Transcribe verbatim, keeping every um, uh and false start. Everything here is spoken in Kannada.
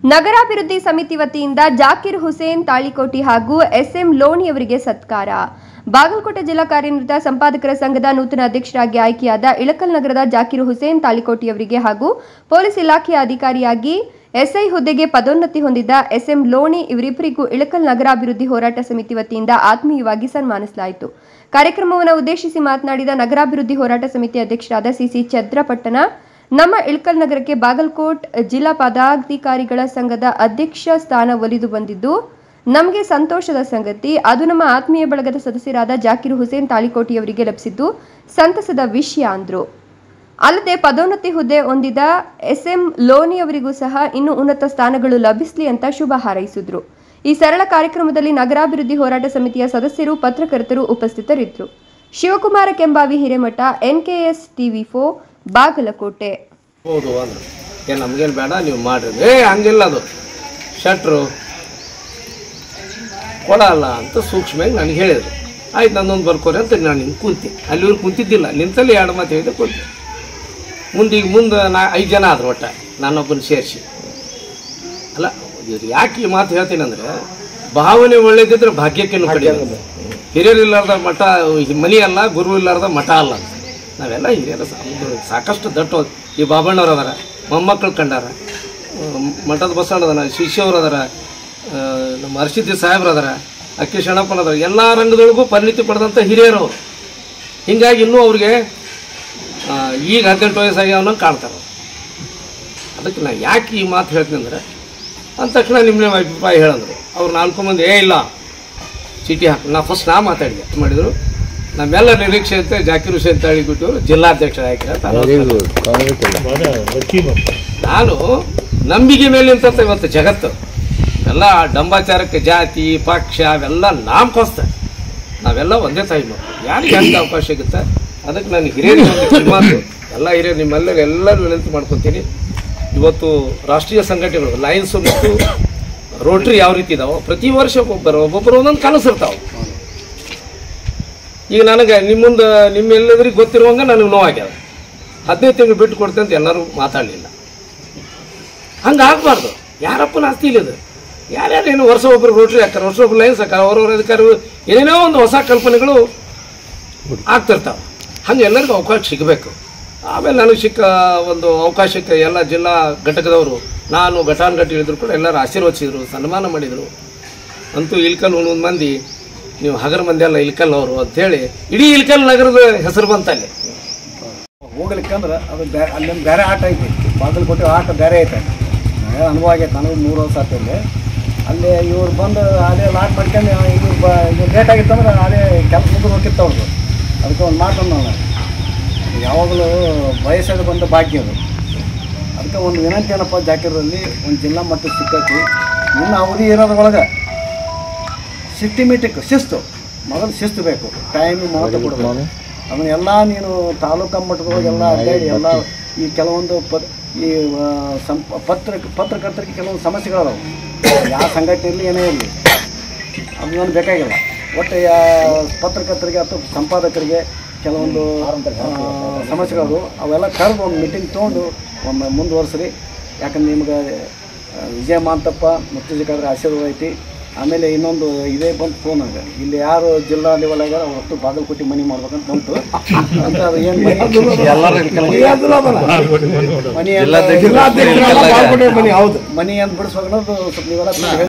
ನಗರಾಭಿವೃದ್ಧಿ ಸಮಿತಿ ವತಿಯಿಂದ ಜಾಕಿರ್ ಹುಸೇನ್ ತಾಳಿಕೋಟಿ ಹಾಗೂ ಎಸ್ಎಂ ಲೋಣಿಯವರಿಗೆ ಸತ್ಕಾರ. ಬಾಗಲಕೋಟೆ ಜಿಲ್ಲಾ ಕಾರ್ಯನಿರತ ಸಂಪಾದಕರ ಸಂಘದ ನೂತನ ಅಧ್ಯಕ್ಷರಾಗಿ ಆಯ್ಕೆಯಾದ ಇಳಕಲ್ ನಗರದ ಜಾಕಿರ್ ಹುಸೇನ್ ತಾಳಿಕೋಟಿಯವರಿಗೆ ಹಾಗೂ ಪೊಲೀಸ್ ಇಲಾಖೆಯ ಅಧಿಕಾರಿಯಾಗಿ ಎಸ್ಐ ಹುದ್ದೆಗೆ ಪದೋನ್ನತಿ ಹೊಂದಿದ ಎಸ್ಎಂ ಲೋಣಿ ಇವರಿಬ್ಬರಿಗೂ ಇಳಕಲ್ ನಗರಾಭಿವೃದ್ಧಿ ಹೋರಾಟ ಸಮಿತಿ ವತಿಯಿಂದ ಆತ್ಮೀಯವಾಗಿ ಸನ್ಮಾನಿಸಲಾಯಿತು. ಕಾರ್ಯಕ್ರಮವನ್ನು ಉದ್ದೇಶಿಸಿ ಮಾತನಾಡಿದ ನಗರಾಭಿವೃದ್ಧಿ ಹೋರಾಟ ಸಮಿತಿ ಅಧ್ಯಕ್ಷರಾದ ಸಿಸಿ ಚಂದ್ರಪಟ್ಟಣ, ನಮ್ಮ ಇಳಕಲ್ ನಗರಕ್ಕೆ ಬಾಗಲಕೋಟ್ ಜಿಲ್ಲಾ ಪದಾಧಿಕಾರಿಗಳ ಸಂಘದ ಅಧ್ಯಕ್ಷ ಸ್ಥಾನ ಒಲಿದು ಬಂದಿದ್ದು ನಮಗೆ ಸಂತೋಷದ ಸಂಗತಿ. ಅದು ನಮ್ಮ ಆತ್ಮೀಯ ಬಳಗದ ಸದಸ್ಯರಾದ ಜಾಕಿರ್ ಹುಸೇನ್ ತಾಳಿಕೋಟಿಯವರಿಗೆ ಲಭಿಸಿದ್ದು ಸಂತಸದ ವಿಷಯ ಅಂದರು. ಅಲ್ಲದೆ ಪದೋನ್ನತಿ ಹುದ್ದೆ ಹೊಂದಿದ ಎಸ್ಎಂ ಲೋಣಿಯವರಿಗೂ ಸಹ ಇನ್ನೂ ಉನ್ನತ ಸ್ಥಾನಗಳು ಲಭಿಸಲಿ ಅಂತ ಶುಭ ಹಾರೈಸಿದ್ರು. ಈ ಸರಳ ಕಾರ್ಯಕ್ರಮದಲ್ಲಿ ನಗರಾಭಿವೃದ್ಧಿ ಹೋರಾಟ ಸಮಿತಿಯ ಸದಸ್ಯರು, ಪತ್ರಕರ್ತರು ಉಪಸ್ಥಿತರಿದ್ದರು. Shivakumara Kembhavi, Hiremath, NKS TV four, Bagalkote. ಹೌದು ಅಂದ್ರೆ ಏನು ನಮಗೇನು ಬೇಡ, ನೀವು ಮಾಡಿರಿ. ಏ ಹಂಗಿಲ್ಲ, ಅದು ಶಟ್ರು ಕೊಡಲ್ಲ ಅಂತ ಸೂಕ್ಷ್ಮವಾಗಿ ನನಗೆ ಹೇಳಿದ್ರು. ಆಯ್ತು, ನನ್ನೊಂದು ಬರ್ಕೋರಿ ಅಂತ ನಾನು ಹಿಂಗೆ ಕುಂತೆ. ಅಲ್ಲಿವ್ರು ಕುಂತಿದ್ದಿಲ್ಲ, ನಿಂತಲ್ಲಿ ಎರಡು ಮಾತು ಹೇಳಿದೆ ಕುಂತೆ. ಮುಂದೆ ಈಗ ಮುಂದೆ ನಾ ಐದು ಜನ ಆದ್ರು ಒಟ್ಟು ನಾನೊಬ್ಬನ ಸೇರಿಸಿ. ಅಲ್ಲ, ಇದು ಯಾಕೆ ಈ ಮಾತು ಹೇಳ್ತೀನಿ ಅಂದರೆ, ಭಾವನೆ ಒಳ್ಳೇದಿದ್ರೆ ಭಾಗ್ಯಕ್ಕೇನು ಕಡಿಮೆ. ಹಿರಿಯರು ಇಲ್ಲಾರ್ದ ಮಠ ಮನಿ ಅಲ್ಲ, ಗುರು ಇಲ್ಲಾರ್ದ ಮಠ ಅಲ್ಲ. ನಾವೆಲ್ಲ ಹಿರಿಯರ ಸಾಕಷ್ಟು ದಟ್ಟು. ಈ ಬಾಬಣ್ಣವ್ರು ಅದಾರ, ಮೊಮ್ಮಕ್ಕಳು ಕಂಡಾರ, ಮಠದ ಬಸವಣ್ಣದನ ಶಿಷ್ಯವ್ರು ಅದಾರ, ನಮ್ಮ ಹರ್ಷಿದ್ದಿ ಸಾಹೇಬ್ರು ಅದಾರ, ಅಕ್ಕಿ ಶಣಪ್ಪನ ಅದಾರ. ಎಲ್ಲ ರಂಗದೊಳಗೂ ಪರಿಣಿತಿ ಪಡೆದಂಥ ಹಿರಿಯರವರು. ಹೀಗಾಗಿ ಇನ್ನೂ ಅವ್ರಿಗೆ ಈಗ ಹದಿನೆಂಟು ವಯಸ್ಸಾಗಿ ಅವನ್ನ ಕಾಣ್ತಾರೆ. ಅದಕ್ಕೆ ನಾನು ಯಾಕೆ ಈ ಮಾತು ಹೇಳ್ತೀನಿ ಅಂದರೆ, ಅಂದ ತಕ್ಷಣ ನಿಮ್ಮ ಅಭಿಪ್ರಾಯ ಹೇಳಿದ್ರು. ಅವ್ರು ನಾಲ್ಕು ಮಂದಿ ಏ ಇಲ್ಲ ಚೀಟಿ ಹಾಕಿ ನಾ ಫಸ್ಟ್ ನಾ ಮಾತಾಡಿದೆ ಮಾಡಿದರು. ನಮ್ಮೆಲ್ಲ ನಿರೀಕ್ಷೆ ಅಂತ ಜಾಕಿರ್ ಹುಸೇನ್ ತಾಳಿಕೋಟಿಯವರು ಜಿಲ್ಲಾಧ್ಯಕ್ಷರ ಆಯ್ಕೆ. ನಾನು ನಂಬಿಕೆ ಮೇಲೆ ನಿಂತ ಇವತ್ತು ಜಗತ್ತು ಎಲ್ಲ ಡಂಬಾಚಾರಕ್ಕೆ ಜಾತಿ ಪಕ್ಷ ಅವೆಲ್ಲ ನಾಮಕೋಸ್ತಾರೆ. ನಾವೆಲ್ಲ ಒಂದೇ ತಾಯಿ ಮಕ್ಕಳು. ಯಾರಿಗೆ ಅಂತ ಅವಕಾಶ ಸಿಗುತ್ತೆ ಅದಕ್ಕೆ ನಾನು ಹಿರಿಯರಿಗೆ ಮಾತು ಎಲ್ಲ ಹಿರಿಯರು ನಿಮ್ಮೆಲ್ಲರೂ ಎಲ್ಲರೂ ವಿನಂತಿ ಮಾಡ್ಕೊತೀನಿ. ಇವತ್ತು ರಾಷ್ಟ್ರೀಯ ಸಂಘಟನೆಗಳು ಲಯನ್ಸು ಮತ್ತು ರೋಟ್ರಿ ಯಾವ ರೀತಿ ಇದಾವೆ, ಪ್ರತಿ ವರ್ಷ ಒಬ್ಬೊಬ್ಬರು ಒಬ್ಬೊಬ್ಬರು ಒಂದೊಂದು ಕನಸಿರ್ತಾವೆ. ಈಗ ನನಗೆ ನಿಮ್ಮುಂದೆ ನಿಮ್ಮೆಲ್ಲದ್ರಿಗೆ ಗೊತ್ತಿರುವಂಗೆ ನನಗೆ ನೋವಾಗ್ಯದ. ಹದಿನೈದು ತಿಂಗಳು ಬಿಟ್ಟು ಕೊಡ್ತೇನೆ ಅಂತ ಎಲ್ಲರೂ ಮಾತಾಡಲಿಲ್ಲ. ಹಂಗೆ ಆಗಬಾರ್ದು. ಯಾರಪ್ಪನ ಆಸ್ತಿ ಇಲ್ಲಿದೆ. ಯಾರ್ಯಾರು ಏನು ವರ್ಷ ಒಬ್ಬರು ರೋಟ್ರಿ ಹಾಕ್ತಾರೆ, ವರ್ಷ ಒಬ್ಬರು ಲೈನ್ಸ್ ಹಾಕ್ತಾರೆ, ಅವ್ರವ್ರ ಅಧಿಕಾರಿಗಳು ಏನೇನೋ ಒಂದು ಹೊಸ ಕಲ್ಪನೆಗಳು ಆಗ್ತಿರ್ತಾವೆ. ಹಂಗೆ ಎಲ್ಲರಿಗೂ ಅವಕಾಶ ಸಿಗಬೇಕು. ಆಮೇಲೆ ನನಗೆ ಸಿಕ್ಕ ಒಂದು ಅವಕಾಶಕ್ಕೆ ಎಲ್ಲ ಜಿಲ್ಲಾ ಘಟಕದವರು ನಾನು ಘಟಾನುಘಟಿ ಹೇಳಿದ್ರು ಕೂಡ ಎಲ್ಲರೂ ಆಶೀರ್ವದಿಸಿದ್ರು, ಸನ್ಮಾನ ಮಾಡಿದರು. ಅಂತೂ ಇಲ್ಕಲ್ ಒಂದೊಂದು ಮಂದಿ ನೀವು ಹಗರ ಮಂದಿ ಅಲ್ಲ ಇಲ್ಕಲ್ ಅವರು ಅಂಥೇಳಿ ಇಡೀ ಇಲ್ಕಲ್ ನಗರದ ಹೆಸರು ಬಂತಲ್ಲಿ. ಹೋಗ್ಲಿಕ್ಕಂದ್ರೆ ಅದು ಬ್ಯಾ ಅಲ್ಲೊಂದು ಬೇರೆ ಆಟ ಐತಿ. ಬಾಗಲಕೋಟೆ ಆಟ ಬೇರೆ ಐತೆ. ಅನುಭವ ಆಗೈತೆ. ನನಗೆ ಮೂರು ವರ್ಷ ಆತಲ್ಲಿ ಅಲ್ಲಿ ಇವ್ರು ಬಂದು ಅದೇ ಲಾಟ್ ಮಾಡ್ಕೊಂಡು ಇವ್ರು ಬ ಇವ್ರು ಲೇಟ್ ಆಗಿತ್ತಂದ್ರೆ ಅದೇ ಕೆಲಸ ಮುಂದೆ ಹೋಗಿತ್ತು ಅವ್ರದ್ದು. ಅದಕ್ಕೆ ಒಂದು ಮಾತು ನಾನು ಯಾವಾಗಲೂ ವಯಸ್ಸಾಗ ಬಂದ ಭಾಗ್ಯ ಅದು. ಅದಕ್ಕೆ ಒಂದು ವಿನಂತಿ ಏನಪ್ಪ, ಜಾಕಿರಲ್ಲಿ ಒಂದು ಜಿಲ್ಲಾ ಮಟ್ಟದ ಸಿಕ್ಕೈತಿ. ಇನ್ನು ಅವಧಿ ಇರೋದ್ರೊಳಗೆ ಸಿಸ್ಟಮೆಟಿಕ್ ಶಿಸ್ತು, ಮೊದಲು ಶಿಸ್ತು ಬೇಕು. ಟೈಮ್ ಮಹತ್ವ ಕೊಡಬೇಕು. ಅದನ್ನೆಲ್ಲ ನೀನು ತಾಲೂಕು ಮಟ್ಟದೊಳಗೆಲ್ಲ ಅಡ್ಡಾಡಿ ಎಲ್ಲ ಈ ಕೆಲವೊಂದು ಪ ಈ ಸಂಪ ಪತ್ರ ಪತ್ರಕರ್ತರಿಗೆ ಕೆಲವೊಂದು ಸಮಸ್ಯೆಗಳದಾವೆ. ಯಾವ ಸಂಘಟನೆ ಇರಲಿ ಏನೇ ಇರಲಿ ಅದನ್ನು ಬೇಕಾಗಿಲ್ಲ. ಒಟ್ಟು ಯಾ ಪತ್ರಕರ್ತರಿಗೆ ಅಥವಾ ಸಂಪಾದಕರಿಗೆ ಕೆಲವೊಂದು ಸಮಸ್ಯೆಗಳು ಅವೆಲ್ಲ ಕರೆದು ಒಂದು ಮೀಟಿಂಗ್ ತೊಗೊಂಡು ಒಮ್ಮೆ ಮುಂದುವರ್ಸ್ರಿ. ಯಾಕಂದ್ರೆ ನಿಮ್ಗೆ ವಿಜಯ ಮಾಂತಪ್ಪ ಮುತ್ತುಜಿಕಾದ್ರೆ ಆಶೀರ್ವಾದ ಐತಿ. ಆಮೇಲೆ ಇನ್ನೊಂದು ಇದೇ ಬಂತು ಫೋನಾಗ, ಇಲ್ಲಿ ಯಾರು ಜಿಲ್ಲಾ ಲೆವೆಲ್ ಆಗ್ಯಾರ ಅವತ್ತು ಬಾಗಲಕೋಟೆ ಮನಿ ಮಾಡ್ಬೇಕಂತ ಬಂತು ಅಂತ. ಅದು ಏನು ಮನಿ ಮನಿ ಅಂತ ಬಿಡಿಸ್ಬೇಕು ಅನ್ನೋದು ಸ್ವಲ್ಪ ನೀವೆಲ್ಲ